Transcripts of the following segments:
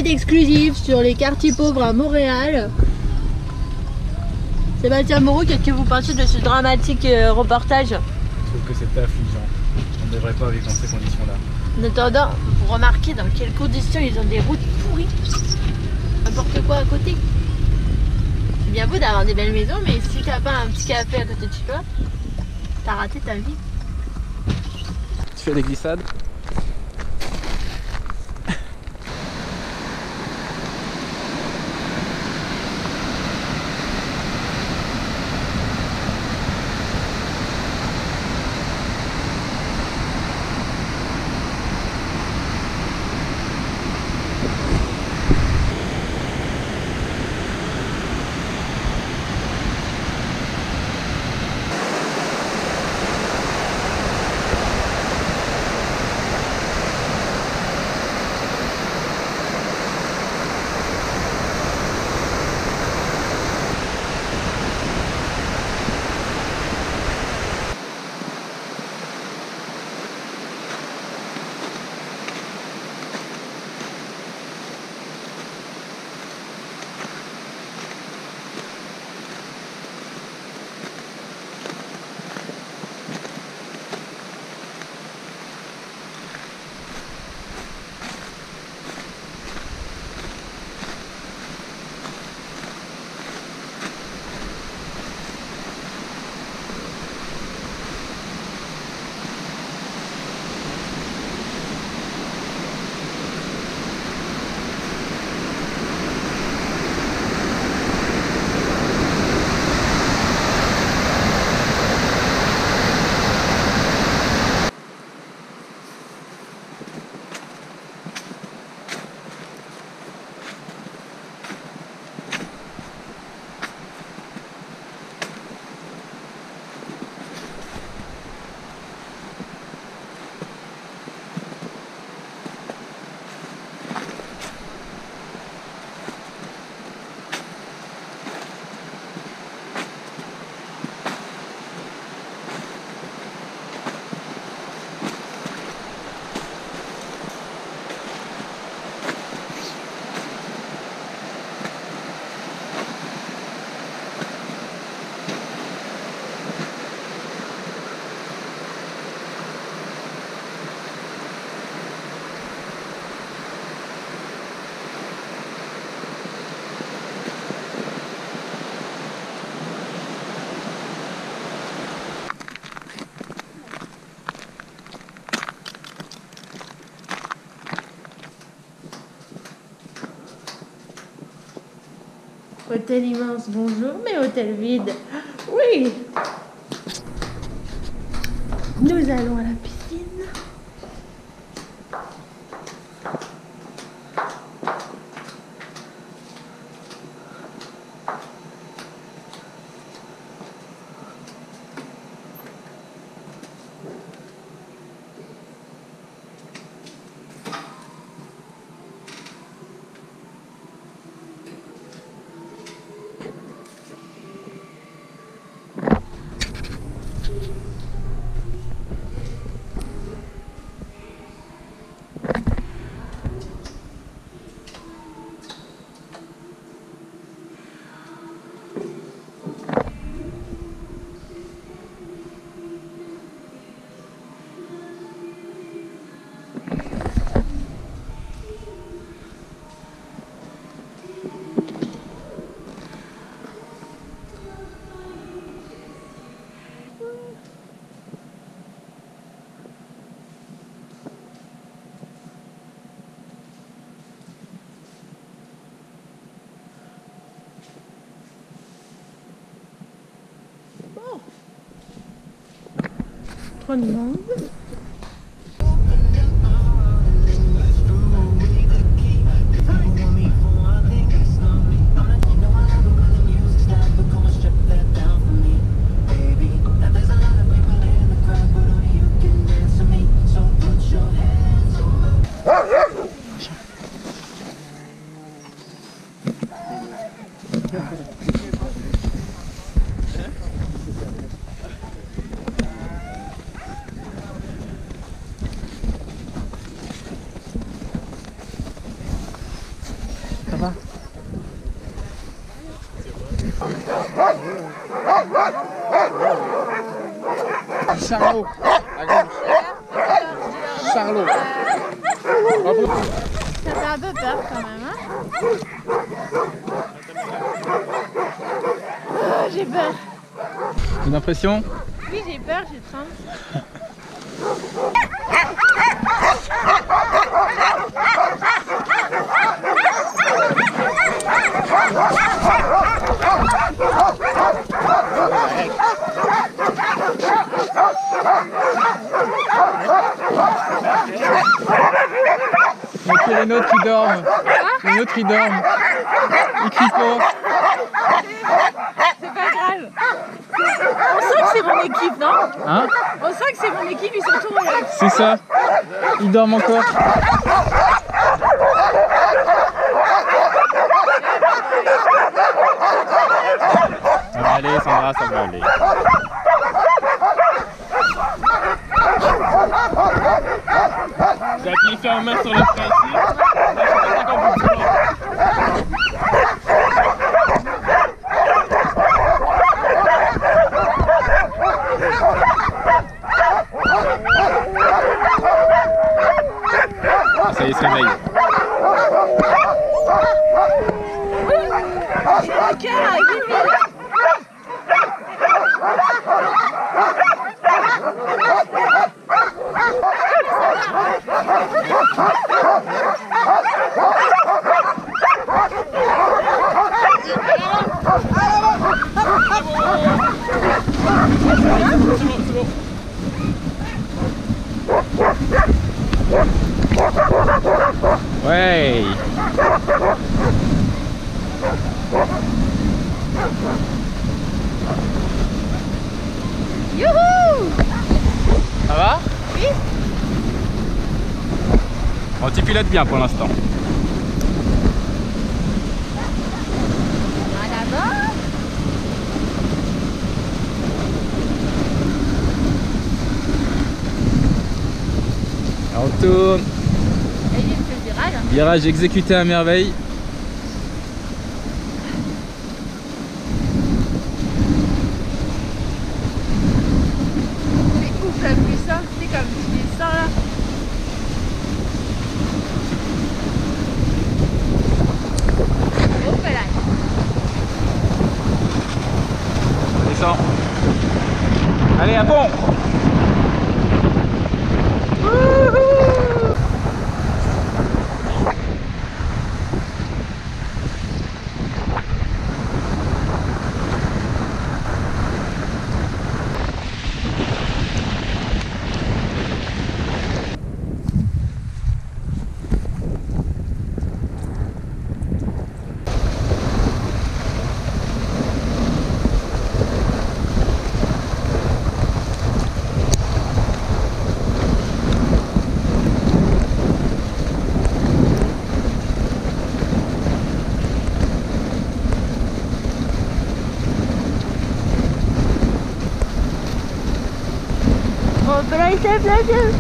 enquête exclusive sur les quartiers pauvres à Montréal. Sébastien Moreau, qu'est-ce que vous pensez de ce dramatique reportage? Je trouve que c'est affligeant. On ne devrait pas vivre dans ces conditions-là. En attendant, vous remarquez dans quelles conditions ils ont des routes pourries. N'importe quoi à côté. C'est bien beau d'avoir des belles maisons, mais si t'as pas un petit café à côté de chez toi, t'as raté ta vie. Tu fais des glissades? Hôtel immense, bonjour, mais hôtel vide. Oui. Nous allons à la piscine. Trop de monde. Ça va? Charlot, à gauche. Charlot. Ça fait un peu peur quand même, hein? Oh, j'ai peur. Une impression? Oui, j'ai peur, j'ai faim. Donc il y a les nôtres qui dorment. Les nôtres ils dorment. Ils crient pas. C'est pas grave. On sent que c'est mon équipe, non? Hein? On sent que c'est mon équipe, ils sont tous relax. C'est ça. Ils dorment encore. Ça va aller, Sandra, ça va aller. J'ai appuyé fermement sur le frein ici. Ça y est, il se réveille. J'ai le cœur à 8 000. Ouais. Youhou! Ça va? Oui. Bon, tu pilotes bien pour l'instant. Là-bas. On tourne. Et il fait le virage. Virage exécuté à merveille. C'est ouf la puissance, c'est comme tu descends là. Oh, là. Descends. Allez, à fond. On peut la laisser plaisir.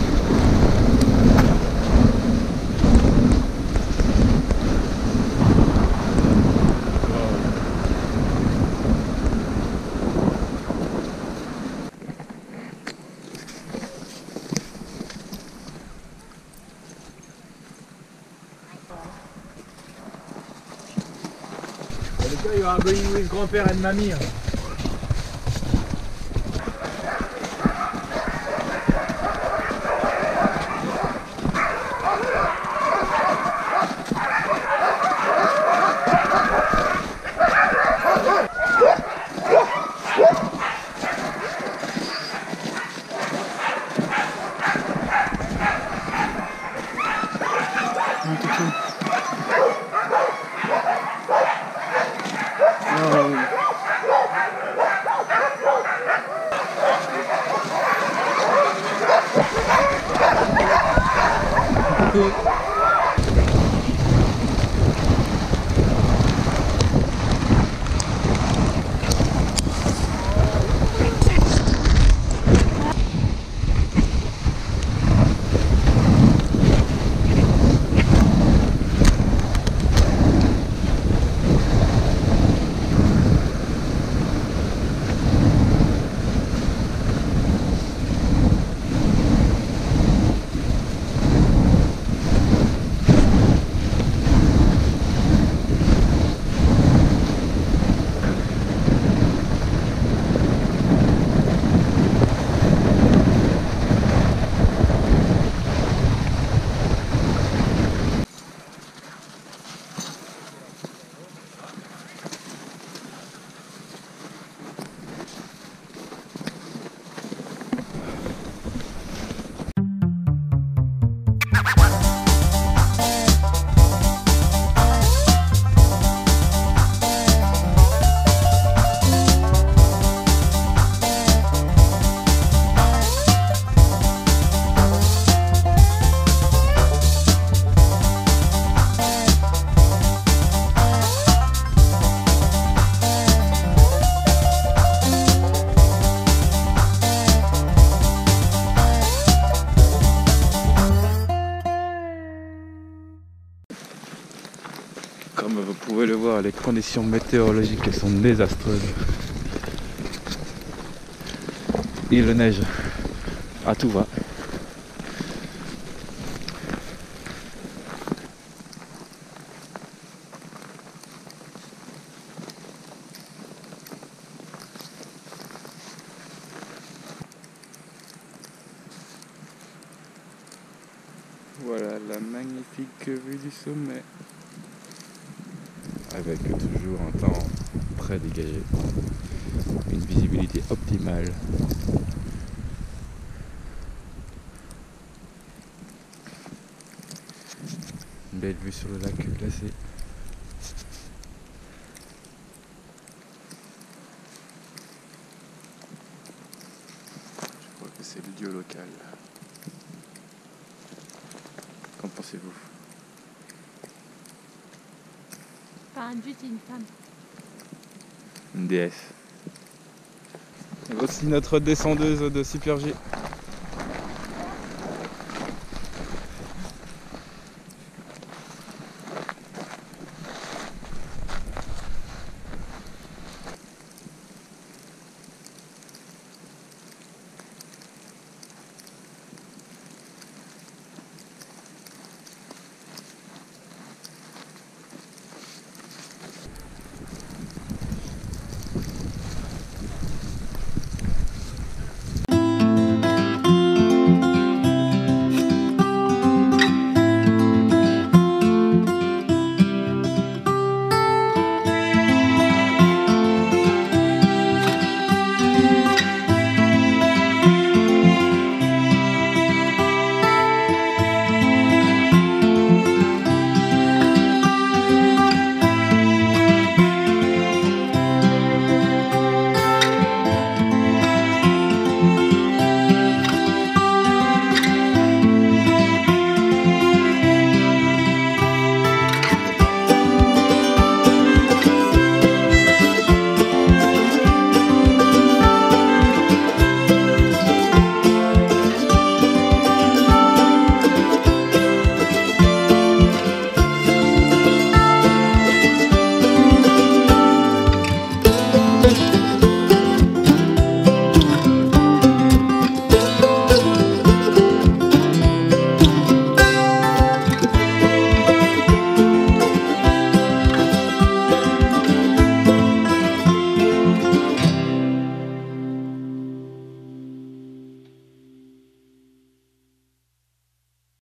Le gars, il y aura going with grand-père et mamie. Comme vous pouvez le voir, les conditions météorologiques sont désastreuses. Il neige à tout va. Voilà la magnifique vue du sommet. Avec toujours un temps très dégagé. Une visibilité optimale. Une belle vue sur le lac glacé. Je crois que c'est le dieu local. Qu'en pensez-vous? Pas un dieu, c'est une femme. Une déesse. Et voici notre descendeuse de Super G.